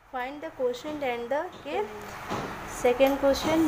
Find the question and the के second question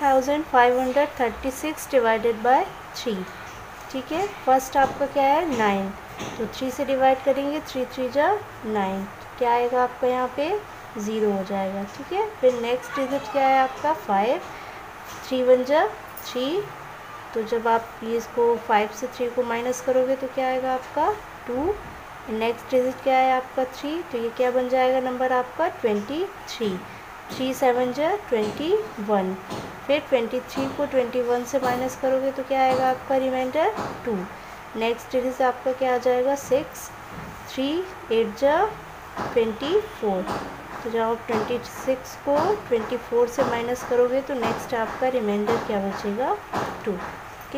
9536 divided by 3। ठीक है, फर्स्ट आपका क्या है 9, तो 3 से डिवाइड करेंगे, 3 3 जा 9, क्या आएगा आपका यहाँ पे 0 हो जाएगा। ठीक है, फिर नेक्स्ट डिजिट क्या है आपका 5, 3 1 जा 3, तो जब आप इसको 5 से 3 को माइनस करोगे तो क्या आएगा आपका 2। नेक्स्ट डिजिट क्या है आपका 3, तो ये क्या बन जाएगा नंबर आपका 23, 3 7 जा 21, फिर 23 को 21 से माइनस करोगे तो क्या आएगा आपका रिमाइंडर 2। नेक्स्ट डिजिट आपका क्या आ जाएगा 6, 3 8 जा 24, तो जब आप 26 को 24 से माइनस करोगे तो नेक्स्ट आपका रिमाइंडर क्या बचेगा 2। ओके,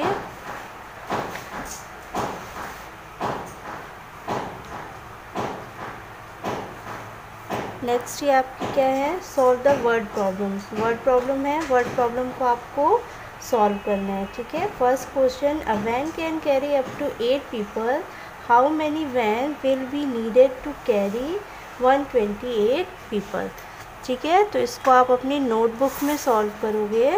नेक्स्ट ये आपकी क्या है solve the word problem. Word problem है, वर्ड प्रॉब्लम को आपको सॉल्व करना है। ठीक है, first question, a van can carry up to 8 people, how many van will be needed to carry 128 people. ठीक है, तो इसको आप अपनी नोटबुक में सॉल्व करोगे।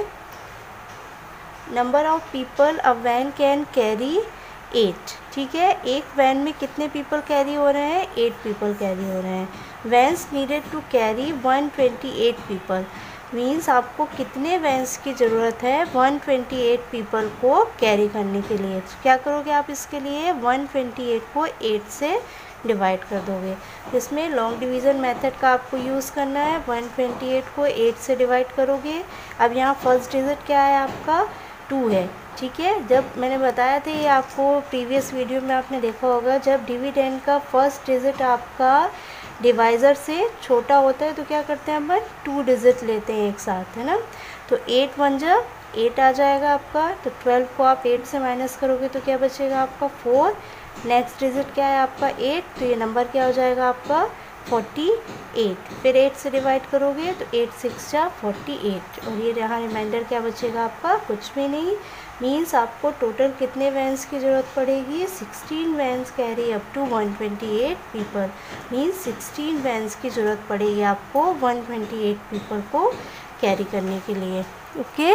Number of people a van can carry 8। ठीक है, एक वैन में कितने पीपल कैरी हो रहे हैं 8 पीपल कैरी हो रहे हैं। Vans needed to carry 128 people, means आपको कितने वैन्स की ज़रूरत है 128 पीपल को कैरी करने के लिए। क्या करोगे आप इसके लिए 128 को 8 से डिवाइड कर दोगे। इसमें लॉन्ग डिवीज़न मेथड का आपको यूज़ करना है। 128 को 8 से डिवाइड करोगे। अब यहाँ फर्स्ट डिजिट क्या है आपका 2 है। ठीक है, जब मैंने बताया था ये आपको प्रीवियस वीडियो में आपने देखा होगा, जब डिविडेंड का फर्स्ट डिजिट आपका डिवाइज़र से छोटा होता है तो क्या करते हैं अपन 2 डिजिट लेते हैं एक साथ, है ना। तो 8 1 जा 8 आ जाएगा आपका, तो 12 को आप 8 से माइनस करोगे तो क्या बचेगा आपका 4। नेक्स्ट डिजिट क्या है आपका 8, तो ये नंबर क्या हो जाएगा आपका 48। फिर 8 से डिवाइड करोगे तो 8 6 जा 48, और ये यहाँ रिमाइंडर क्या बचेगा आपका कुछ भी नहीं। मीन्स आपको टोटल कितने वैन्स की ज़रूरत पड़ेगी 16 vans carry up to 128 people, means 16 vans की ज़रूरत पड़ेगी आपको 128 पीपल को कैरी करने के लिए। Okay,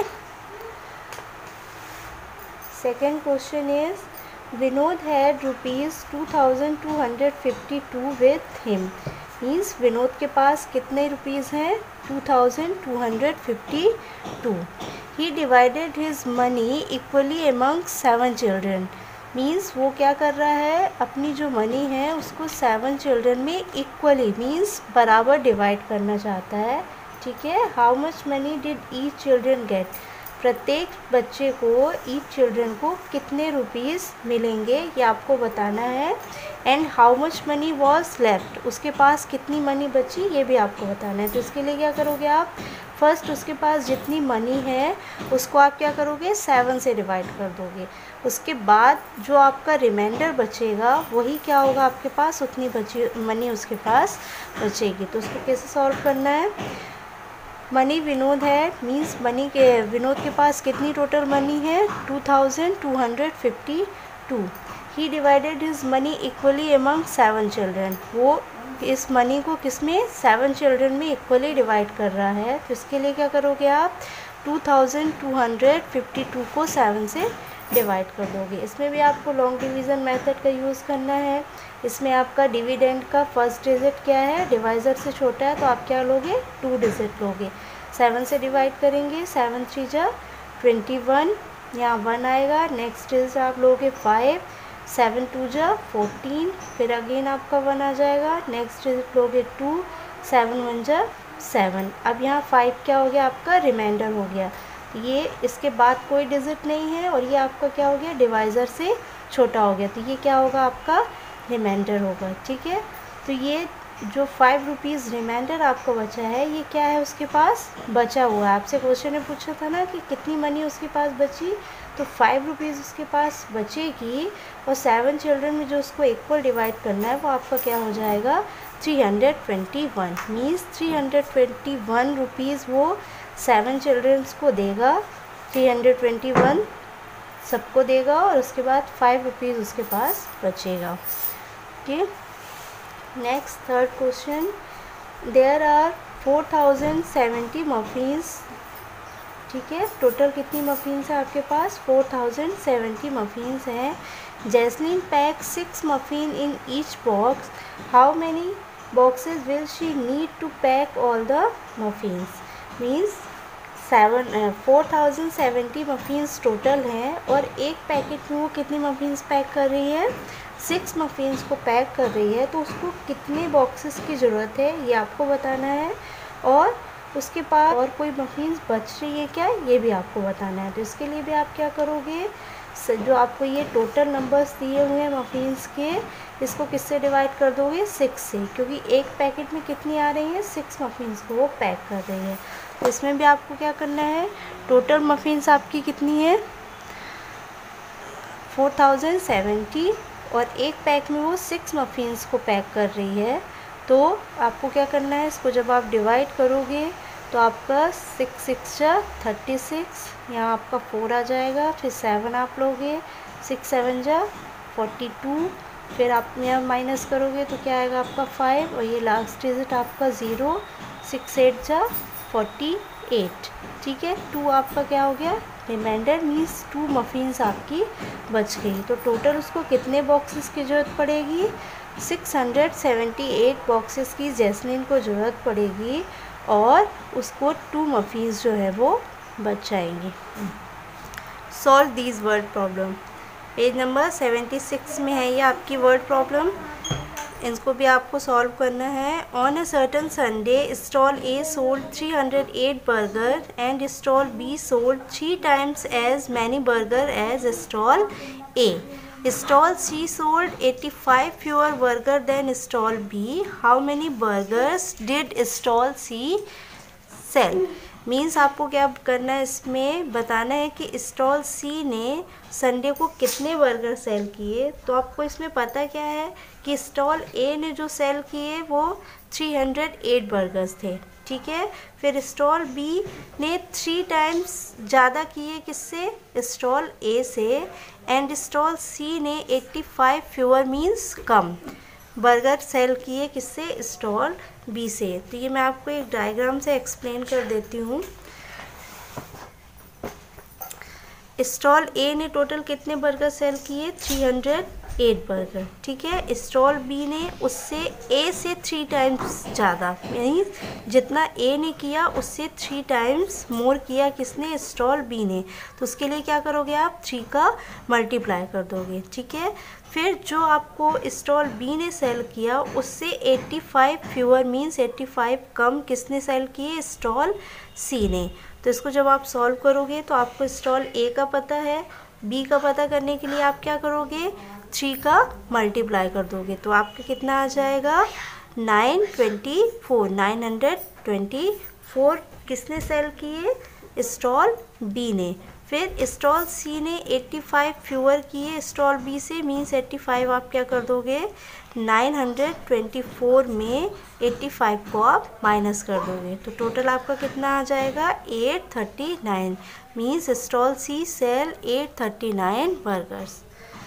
second question is Vinod had ₹2252 with him, means Vinod के पास कितने रुपीज़ हैं 2252। He divided his money equally among 7 children, means वो क्या कर रहा है अपनी जो मनी है उसको 7 चिल्ड्रन में इक्वली मीन्स बराबर डिवाइड करना चाहता है। ठीक है, how much money did each children get, प्रत्येक बच्चे को ईच चिल्ड्रन को कितने रुपीज़ मिलेंगे ये आपको बताना है। And how much money was left, उसके पास कितनी मनी बची ये भी आपको बताना है। तो इसके लिए क्या करोगे आप फर्स्ट उसके पास जितनी मनी है उसको आप क्या करोगे 7 से डिवाइड कर दोगे। उसके बाद जो आपका रिमाइंडर बचेगा वही क्या होगा आपके पास उतनी बची मनी उसके पास बचेगी। तो उसको कैसे सॉल्व करना है, मनी विनोद है मीन्स मनी के विनोद के पास कितनी टोटल मनी है 2252। He divided his money equally among 7 children, वो इस मनी को किस में 7 चिल्ड्रन में इक्वली डिवाइड कर रहा है। तो इसके लिए क्या करोगे आप 2252 को 7 से डिवाइड कर दोगे। इसमें भी आपको लॉन्ग डिवीज़न मेथड का यूज़ करना है। इसमें आपका डिविडेंड का फर्स्ट डिजिट क्या है डिवाइज़र से छोटा है तो आप क्या लोगे 2 डिजिट लोगे। 7 से डिवाइड करेंगे, 7 3 जा 21, यहाँ 1 आएगा। नेक्स्ट डिजिट आप लोगे 5, 7 2 जा 14, फिर अगेन आपका 1 आ जाएगा। नेक्स्ट डिजिट लोगे 2, 7 1 जा 7। अब यहाँ 5 क्या हो गया आपका रिमाइंडर हो गया, ये इसके बाद कोई डिजिट नहीं है और ये आपका क्या हो गया डिवाइज़र से छोटा हो गया, तो ये क्या होगा आपका रिमाइंडर होगा। ठीक है, तो ये जो 5 रुपीज़ रिमाइंडर आपको बचा है ये क्या है उसके पास बचा हुआ है। आपसे क्वेश्चन ने पूछा था ना कि कितनी मनी उसके पास बची, तो 5 रुपीज़ उसके पास बचेगी और 7 चिल्ड्रन में जो उसको इक्वल डिवाइड करना है वो आपका क्या हो जाएगा 321, मीन्स 321 रुपीज़ वो 7 चिल्ड्रंस को देगा, 321 सबको देगा और उसके बाद 5 रुपीज़ उसके पास बचेगा। Okay, next third question, there are 4070 muffins, ठीक है। टोटल कितनी मफिन्स है आपके पास? 4070 मफिन्स हैं। Jasleen pack 6 muffin in each box, how many boxes will she need to pack all the muffins? Means 4070 muffins total हैं और एक पैकेट में वो कितनी मफिन्स पैक कर रही है? 6 मफिन्स को पैक कर रही है। तो उसको कितने बॉक्सेस की ज़रूरत है ये आपको बताना है, और उसके पास और कोई मफिन्स बच रही है क्या ये भी आपको बताना है। तो इसके लिए भी आप क्या करोगे, जो आपको ये टोटल नंबर्स दिए हुए हैं मफिन्स के, इसको किससे डिवाइड कर दोगे? 6 से, क्योंकि एक पैकेट में कितनी आ रही है? 6 मफिन्स को वो पैक कर रही है। तो इसमें भी आपको क्या करना है, टोटल मफिन्स आपकी कितनी है? 4070, और एक पैक में वो 6 मफिन्स को पैक कर रही है। तो आपको क्या करना है, इसको जब आप डिवाइड करोगे तो आपका 6 6 36, यहाँ आपका 4 आ जाएगा, फिर 7 आप लोगे, 6 7 42, फिर आप यहाँ माइनस करोगे तो क्या आएगा आपका 5, और ये लास्ट डिजिट आपका 0, 6 8 48, ठीक है। 2 आपका क्या हो गया? रिमाइंडर, मीन्स 2 मफिन्स आपकी बच गई। तो टोटल उसको कितने बॉक्सेस की ज़रूरत पड़ेगी? 678 बॉक्सेस की जैस्लीन को ज़रूरत पड़ेगी, और उसको 2 मफिन्स जो है वो बच जाएंगे। Solve these word problem, page number 76 में है ये आपकी वर्ड प्रॉब्लम। इनको भी आपको सॉल्व करना है। On a certain Sunday stall A sold 308 burger and stall B sold 3 times as many burger as stall A. Stall C sold 85 fewer burger than stall B. How many burgers did stall C sell? Means आपको क्या करना है, इसमें बताना है कि stall C ने Sunday को कितने बर्गर सेल किए। तो आपको इसमें पता क्या है कि स्टॉल ए ने जो सेल किए वो 308 बर्गर्स थे, ठीक है। फिर स्टॉल बी ने 3 times ज़्यादा किए किससे? स्टॉल ए से। एंड स्टॉल सी ने 85 फ्यूअर मीन्स कम बर्गर सेल किए किससे? स्टॉल बी से। तो ये मैं आपको एक डायग्राम से एक्सप्लेन कर देती हूँ। स्टॉल ए ने टोटल कितने बर्गर सेल किए? 308 बर्गर, ठीक है। स्टॉल बी ने उससे ए से 3 times ज़्यादा, यानी जितना ए ने किया उससे 3 times मोर किया किसने? स्टॉल बी ने। तो उसके लिए क्या करोगे आप? 3 का मल्टीप्लाई कर दोगे, ठीक है। फिर जो आपको स्टॉल बी ने सेल किया उससे 85 फ्यूअर मीन्स 85 कम किसने सेल किए? स्टॉल सी ने। तो इसको जब आप सॉल्व करोगे तो आपको स्टॉल ए का पता है, बी का पता करने के लिए आप क्या करोगे? 3 का मल्टीप्लाई कर दोगे। तो आपका कितना आ जाएगा? 924 किसने सेल किए? स्टॉल बी ने। फिर स्टॉल सी ने 85 फ्यूअर किए स्टॉल बी से, मीन्स 85 आप क्या कर दोगे? 924 में 85 को आप माइनस कर दोगे। तो टोटल आपका कितना आ जाएगा? 839, means stall C sell 839 burgers.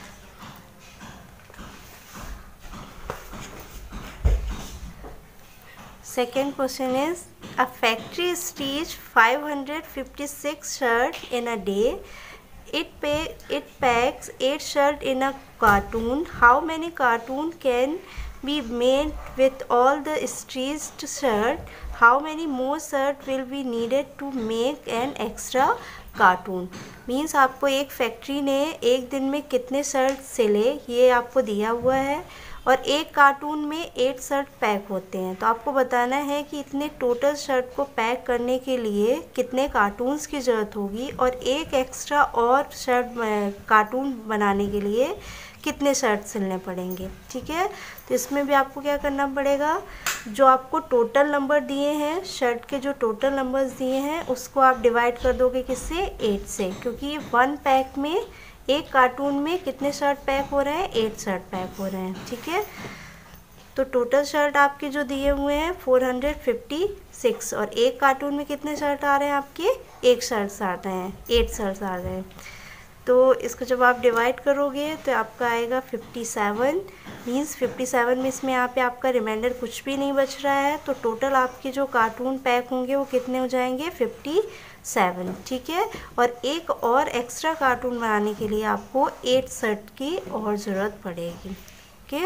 Second question is, a factory stitches 556 shirts in a day. It packs 8 shirts in a cartoon. How many cartoons can be made with all the stitched shirts? How many more shirts will be needed to make an extra cartoon? Means आपको एक factory ने एक दिन में कितने shirt सिले ये आपको दिया हुआ है, और एक कार्टून में 8 शर्ट पैक होते हैं। तो आपको बताना है कि इतने टोटल शर्ट को पैक करने के लिए कितने कार्टून्स की ज़रूरत होगी, और एक एक्स्ट्रा और शर्ट कार्टून बनाने के लिए कितने शर्ट सिलने पड़ेंगे, ठीक है। तो इसमें भी आपको क्या करना पड़ेगा, जो आपको टोटल नंबर दिए हैं, शर्ट के जो टोटल नंबर्स दिए हैं उसको आप डिवाइड कर दोगे किससे? 8 से, क्योंकि 1 पैक में, एक कार्टून में कितने शर्ट पैक हो रहे हैं? 8 शर्ट पैक हो रहे हैं, ठीक है। तो टोटल शर्ट आपके जो दिए हुए हैं 456, और एक कार्टून में कितने शर्ट आ रहे हैं आपके? 1 शर्ट आ रहे हैं, 8 शर्ट आ रहे हैं। तो इसको जब आप डिवाइड करोगे तो आपका आएगा 57, मीन्स 57 में इसमें यहाँ पे आपका रिमाइंडर कुछ भी नहीं बच रहा है, तो टोटल आपके जो कार्टून पैक होंगे वो कितने हो जाएंगे 57, ठीक है। और एक और एक्स्ट्रा कार्टून बनाने के लिए आपको 8 सेट की और ज़रूरत पड़ेगी, okay.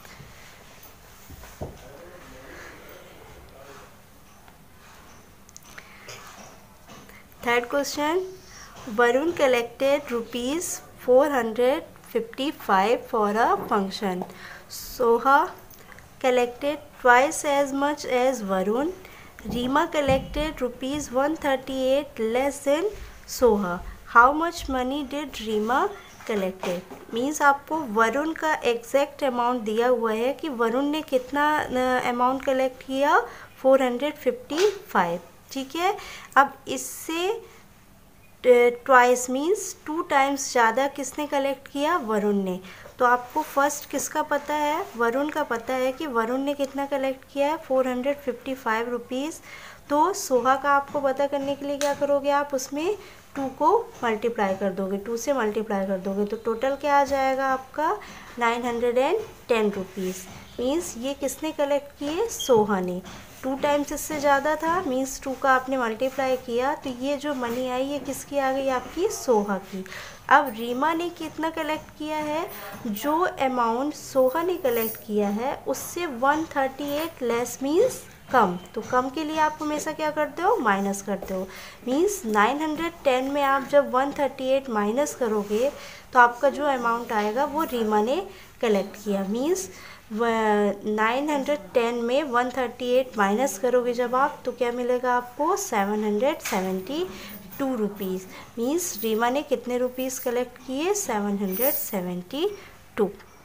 Third question, Varun collected ₹455 for a function. Soha collected twice as much as Varun. Reema collected ₹138 less than Soha. How much money did Reema collected? Means आपको वरुण का एग्जैक्ट अमाउंट दिया हुआ है कि वरुण ने कितना अमाउंट कलेक्ट किया 455, ठीक है। अब इससे ट्वाइस मीन्स 2 टाइम्स ज़्यादा किसने कलेक्ट किया, वरुण ने। तो आपको फर्स्ट किसका पता है, वरुण का पता है कि वरुण ने कितना कलेक्ट किया है 455 रुपीज़। तो सोहा का आपको पता करने के लिए क्या करोगे आप, उसमें 2 को मल्टीप्लाई कर दोगे, 2 से मल्टीप्लाई कर दोगे, तो टोटल क्या आ जाएगा आपका 910 रुपीज़। मीन्स ये किसने कलेक्ट किए, सोहा ने। 2 टाइम्स इससे ज़्यादा था, मीन्स 2 का आपने मल्टीप्लाई किया, तो ये जो मनी आई ये किसकी आ गई, आपकी सोहा की। अब रीमा ने कितना कलेक्ट किया है, जो अमाउंट सोहा ने कलेक्ट किया है उससे 138 लेस मीन्स कम। तो कम के लिए आप हमेशा क्या करते हो, माइनस करते हो। मीन्स 910 में आप जब 138 माइनस करोगे तो आपका जो अमाउंट आएगा वो रीमा ने कलेक्ट किया। मीन्स 910 में 138 माइनस करोगे जब आप, तो क्या मिलेगा आपको 772 रुपीज़। मीन्स रीमा ने कितने रुपीज़ कलेक्ट किए, 772।